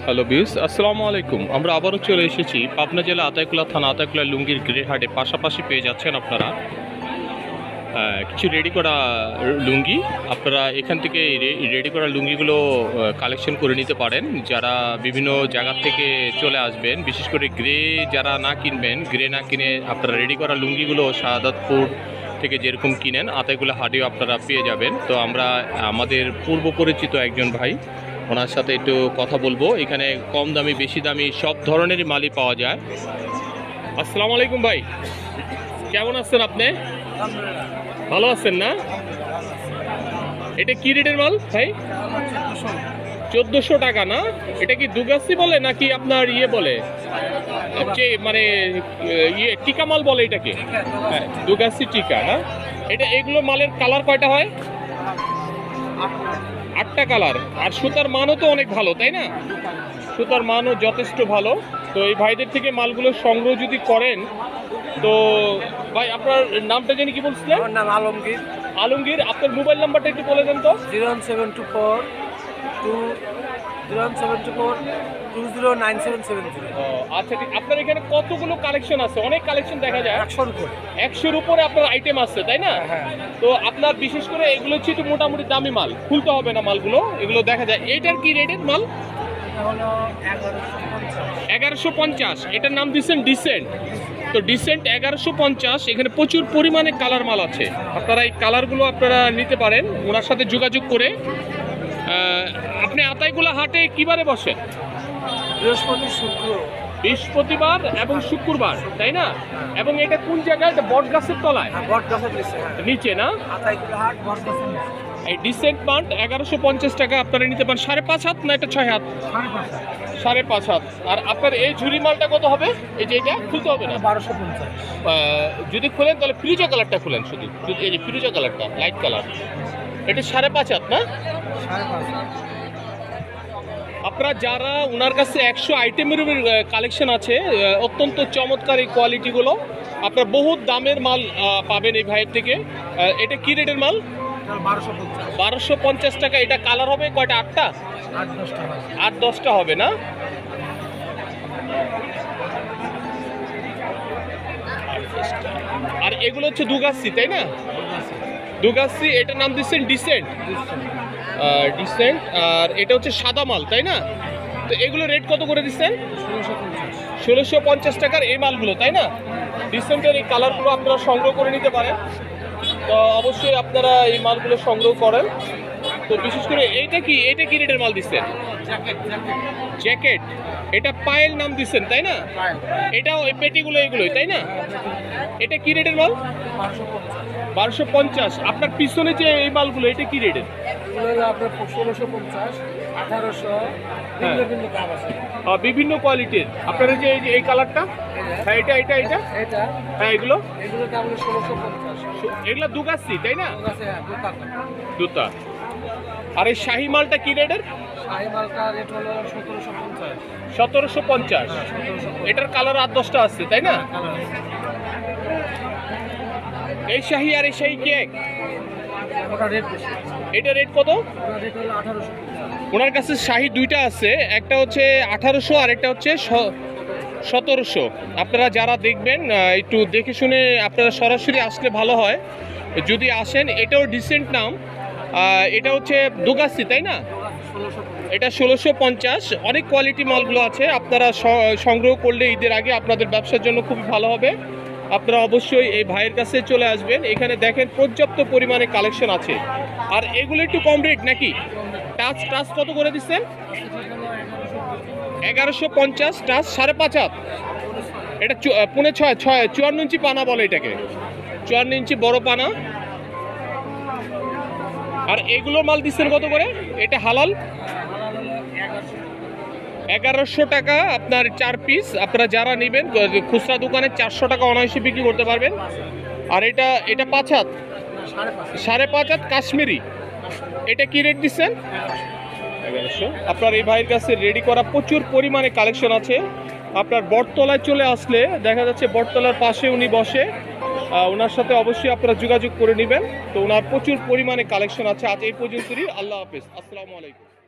Hello views, আসসালামু আলাইকুম। আমরা আবারও চলে এসেছি পাবনা জেলা আতাইকুলা থানা আতাইকুলা লুঙ্গির গ্রে হাটে। পাশাপাশি পেয়ে যাচ্ছেন আপনারা কিছু রেডি করা লুঙ্গি। আপনারা এখান থেকে রেডি করা লুঙ্গিগুলো কালেকশন করে নিতে পারেন। যারা বিভিন্ন জায়গা থেকে চলে আসবেন, বিশেষ করে গ্রে যারা না কিনবেন, গ্রে না কিনে আপনারা রেডি করা লুঙ্গিগুলো শাহাদাতপুর থেকে যেরকম কিনেন আতাইকুলা হাটেও আপনারা পেয়ে যাবেন। তো আমরা আমাদের পূর্ব পরিচিত একজন ভাই, ওনার সাথে একটু কথা বলবো। এখানে কম দামি বেশি দামি সব ধরনেরই মালই পাওয়া যায়। আসসালামু আলাইকুম ভাই, কেমন আছেন আপনি? ভালো আছেন না? এটা কি রেটের মাল ভাই? 1400 টাকা না? এটা কি দুগাছি বলে নাকি আপনার ইয়ে বলে, মানে ইয়ে টিকা মাল বলে এটাকে? হ্যাঁ, দুগাছি টিকা না? এটা এগুলো মালের কালার কয়টা হয়? 8টা কালার। আর সুতার মানও তো অনেক ভালো, তাই না? সুতার মানও যথেষ্ট ভালো। তো এই ভাইদের থেকে মালগুলো সংগ্রহ যদি করেন, তো ভাই আপনার নামটা জানি কি বলছিলেন? আমার নাম আলমগীর। আলমগীর, আপনার মোবাইল নাম্বারটা একটু বলে দেন তো। 01724209770। আচ্ছা ঠিক। আপনার এখানে কতগুলো কালেকশন আছে? অনেক কালেকশন দেখা যায়। 100-র উপরে। 100-র উপরে আপনার আইটেম আছে, তাই না? হ্যাঁ। তো আপনার বিশেষ করে এগুলো হচ্ছে একটু মোটামুটি দামি মাল, খুলতে হবে না মালগুলো, এগুলো দেখা যায়। এইটার কি রেটের মাল? এটা হলো 1150। 1150। এটার নাম দিচ্ছেন ডিসেন্ট। তো ডিসেন্ট 1150। এখানে প্রচুর পরিমাণে কালার মাল আছে। আপনারা এই কালারগুলো আপনারা নিতে পারেন ওনার সাথে যোগাযোগ করে। আপনি আতাইকুলা হাটে কিবারে বসেন? বৃহস্পতিবার এবং শুক্রবার, তাই না? এবং এটা কোন জায়গায়? এটা বট গাছের তলায়, নিচে না? এই ডিসেন্ট পান্ট 1150 টাকা আপনারা নিতে পারেন। 5.5 হাত না এটা 6 হাত? 5.5 হাত। আর আপনার এই ঝুরি মালটা কত হবে? এই যে এটা খুলতে হবে না? 1250। যদি খোলেন তাহলে ফিরোজা কালারটা খুলেন, শুধু এই যে ফিরোজা কালারটা, লাইট কালার। এটা 5.5 হাত না? 5.5। আপনারা যারা ওনার কাছে 100 আইটেমের কালেকশন আছে, অত্যন্ত চমৎকার এই কোয়ালিটিগুলো। আপনার বহুত দামের মাল পাবেন এই ভাইয়ের থেকে। এটা কি রেটের মাল? 1250 টাকা। এটা কালার হবে কয়টা? 8টা? 8-10টা হবে না? আর এগুলো হচ্ছে দুগাছি, তাই না? দুগাছি। এটার নাম দিচ্ছেন ডিসেন্ট। ডিসেন্ট। আর এটা হচ্ছে সাদা মাল, তাই না? তো এগুলো রেট কত করে দিচ্ছেন? 1650 টাকার এই মালগুলো, তাই না? ডিসেন্টের এই কালারগুলো আপনারা সংগ্রহ করে নিতে পারেন। তো অবশ্যই আপনারা এই মালগুলো সংগ্রহ করেন। তো বিশেষ করে এটা কি রেটের মাল দিচ্ছেন? জ্যাকেট। এটা পায়েল নাম দিচ্ছেন, তাই না? এটাও এই পেটিগুলো এগুলোই, তাই না? এটা কি রেটের মাল? 1250। আপনার পিছনে যে এই মালগুলো, এটা কি রেটের? আপনার 1650, 1800, বিভিন্ন কোয়ালিটির। আপনার যে এই কালারটা, হ্যাঁ এটা হ্যাঁ এগুলো দাম হলো 1650। এগুলো দুগাছি, তাই না? জুতা। আর এই শাহি মালটা কি রেটের? শাহি মালটা রেট হলো 1750। 1750। এটার কালার 8-10টা আছে, তাই না? এই শাহি আর এই শাহি কি এক? ওটা রেট বেশি। এটা রেট কত? ওটা রেট হলো 1800। ওনার কাছে শাহি দুইটা আছে, একটা হচ্ছে 1800 আর একটা হচ্ছে 1700। আপনারা যারা দেখবেন একটু দেখে শুনে আপনারা সরাসরি আসলে ভালো হয়। যদি আসেন, এটাও ডিসেন্ট নাম। এটা হচ্ছে দুগাছি, তাই না? এটা 1650। অনেক কোয়ালিটি মালগুলো আছে, আপনারা সংগ্রহ করলে ঈদের আগে আপনাদের ব্যবসার জন্য খুবই ভালো হবে। আপনারা অবশ্যই এই ভাইয়ের কাছে চলে আসবেন। এখানে দেখেন পর্যাপ্ত পরিমাণে কালেকশন আছে। আর এগুলো একটু কম রেট নাকি? টাচ কত করে দিচ্ছেন? 1150। টাচ 5.5 হাত। এটা 54 ইঞ্চি পানা বলে এটাকে, 54 ইঞ্চি বড় পানা। আর এগুলো মাল দিচ্ছেন কত করে? এটা হালাল 1100 টাকা আপনার 4 পিস। আপনারা যারা নেবেন খুচরা দোকানে 400 টাকা অনায়াসে বিক্রি করতে পারবেন। আর এটা 5 হাত, 5.5 হাত কাশ্মীরি। এটা কি রেট দিচ্ছেন? 1100। আপনার এই ভাইয়ের কাছে রেডি করা প্রচুর পরিমাণে কালেকশন আছে। আপনার বটতলায় চলে আসলে দেখা যাচ্ছে বটতলার পাশে উনি বসে। ওনার সাথে অবশ্যই আপনারা যোগাযোগ করে নেবেন। তো ওনার প্রচুর পরিমাণে কালেকশন আছে। আজ এই পর্যন্তই। আল্লাহ হাফেজ। আসসালামু আলাইকুম।